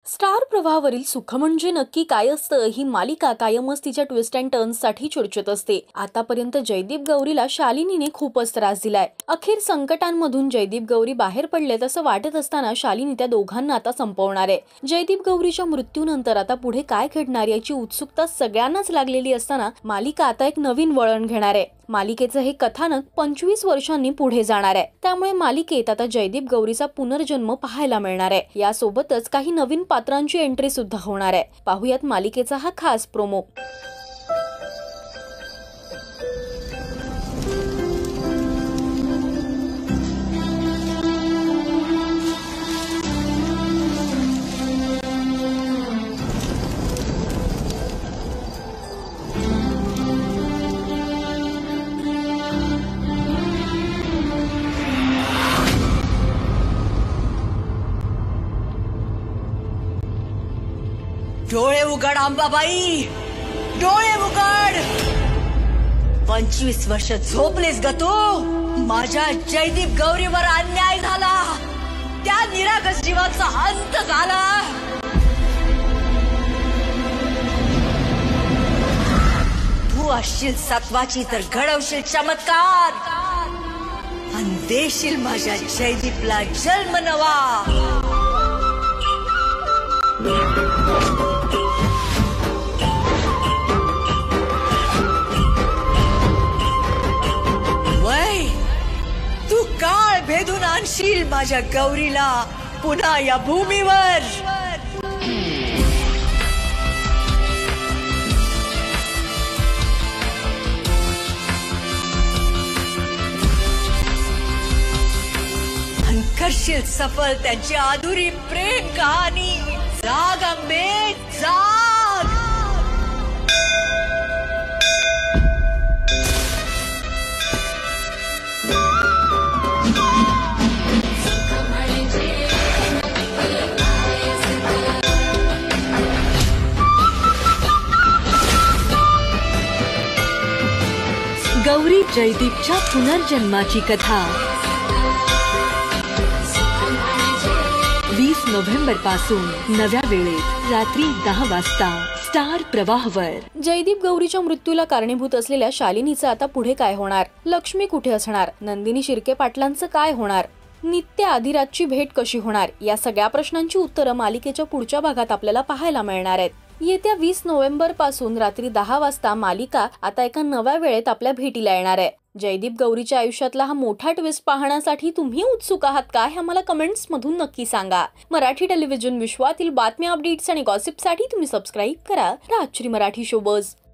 Star प्रवाहावरील सुख म्हणजे नक्की काय असतं ही मालिका कायमच तिच्या ट्विस्ट अँड टर्न्ससाठी चर्चेत असते। आतापर्यंत जयदीप गौरीला शालिनीने खूपच त्रास दिलाय। अखेर संकटांमधून जयदीप गौरी बाहेर पडलेत असं वाटत असताना शालिनी त्या दोघांना आता संपवणार आहे। जयदीप गौरीच्या मृत्यूनंतर आता पुढे काय घडणार याची उत्सुकता सगळ्यांनाच लागलेली असताना मालिका आता एक नवीन वळण घेणार आहे। मालिकेचं हे कथानक 25 वर्षांनी पुढे जाणार आहे, त्यामुळे मालिकेत आता जयदीप गौरीचा पुनर्जन्म पाहायला मिळणार आहे। यासोबतच काही नवीन पात्रांची एंट्री सुद्धा होणार आहे। पाहूयात मालिकेचा हा खास प्रोमो। डोळे उघड अंबाबाई, डोळे उघड। 25 वर्ष झोपलेस ग तू। माझ्या जयदीप गौरीवर अन्याय झाला, त्या निरागस जीवाचा अंत झाला। तू असशील सत्वाची तर घडवशील चमत्कार आणि देशील माझ्या जयदीपला जन्म नवा। तू काळ भेदून आणशील माझ्या गौरीला पुन्हा या भूमीवर। करशील सफल त्यांची अधुरी प्रेम कहाणी। जाग अंबे जाग। गौरी जयदीपच्या पुनर्जन्माची कथा 20 नोव्हेंबर पासून नव्या वेळेत रात्री 10 वाजता स्टार प्रवाहावर। जयदीप गौरीच्या मृत्यूला कारणीभूत असलेल्या शालिनीचं आता पुढे काय होणार? लक्ष्मी कुठे असणार? नंदिनी शिर्के पाटलांचं काय होणार? नित्य आधिराजची भेट कशी होणार? या सगळ्या प्रश्नांची उत्तरं मालिकेच्या पुढच्या भागात आपल्याला पाहायला मिळणार आहेत। येत्या 20 नोव्हेंबर पासून रात्री 10 वाजता मालिका आता एका नव्या वेळेत आपल्या भेटीला येणार आहे। जयदीप गौरीच्या आयुष्यातला हा मोठा ट्विस्ट पाहण्यासाठी तुम्ही उत्सुक आहात का हे आम्हाला कमेंट्स मधून नक्की सांगा। मराठी टेलिव्हिजन विश्वातील बातम्या, अपडेट्स आणि गॉसिपसाठी तुम्ही सबस्क्राइब करा राजश्री मराठी शोबज।